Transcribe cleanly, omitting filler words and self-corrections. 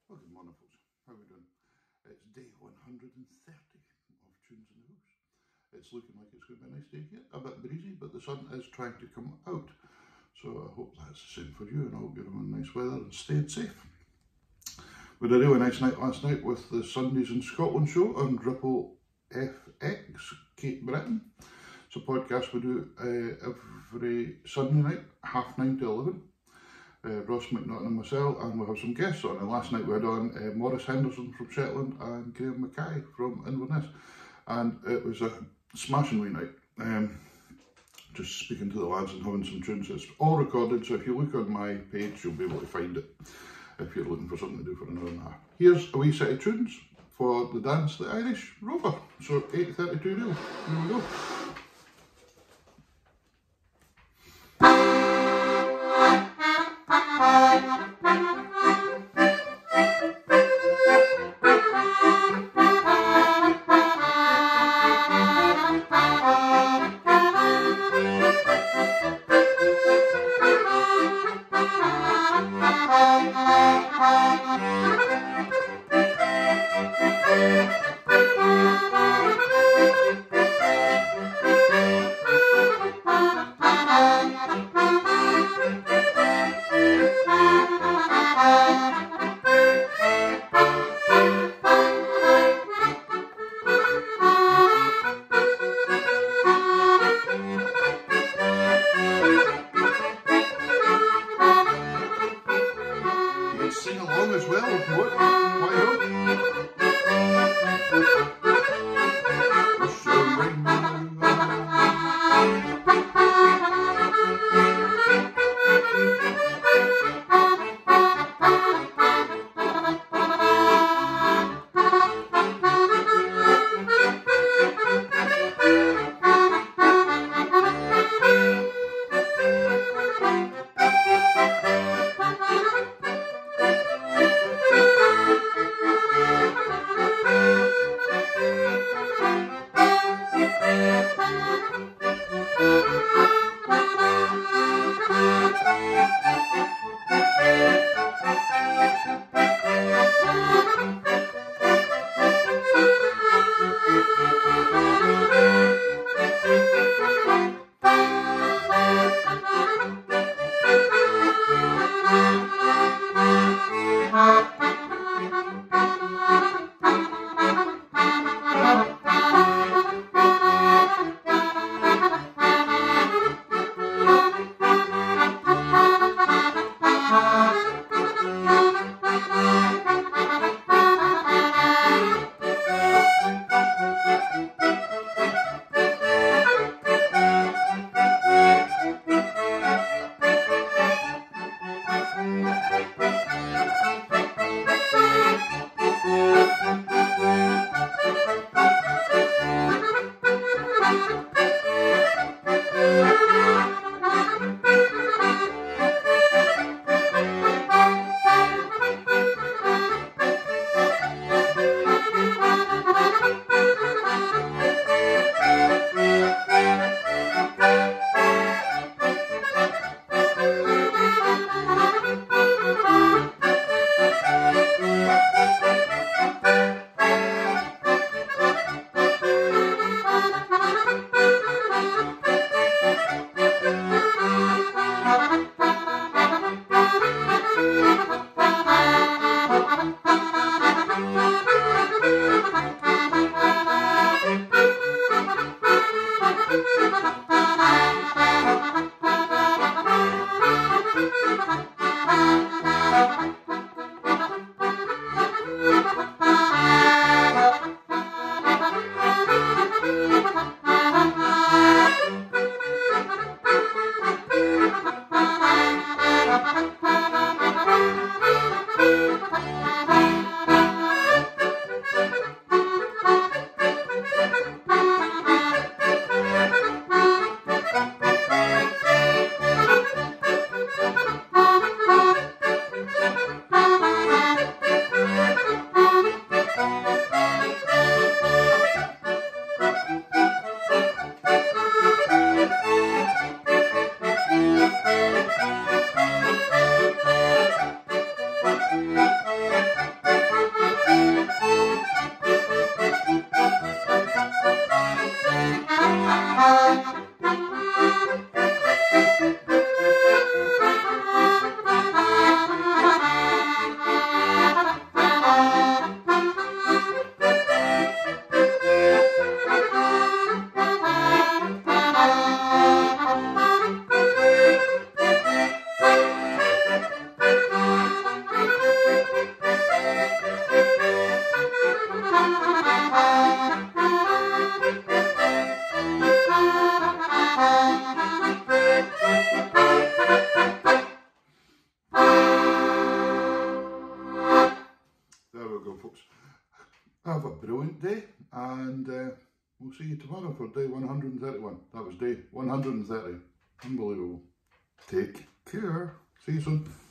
Well, good morning, folks. How are we doing? It's day 130 of Tunes in the House. It's looking like it's going to be a nice day here. A bit breezy, but the sun is trying to come out. So I hope that's the same for you, and I hope you're having nice weather and staying safe. We had a really nice night last night with the Sundays in Scotland show on Ripple FX, Cape Breton. It's a podcast we do every Sunday night, 9:30 to 11. Ross McNaughton and myself, and we'll have some guests on. And last night we had on Maurice Henderson from Shetland and Graham Mackay from Inverness, and it was a smashing wee night. Just speaking to the lads and having some tunes. It's all recorded, so if you look on my page, you'll be able to find it if you're looking for something to do for an hour and a half. Here's a wee set of tunes for the dance, the Irish Rover. So 8:32 now. Here we go. Sing along as well if you want. Why not? There we go, folks. Have a brilliant day, and we'll see you tomorrow for day 131. That was day 130. Unbelievable. Take care. See you soon.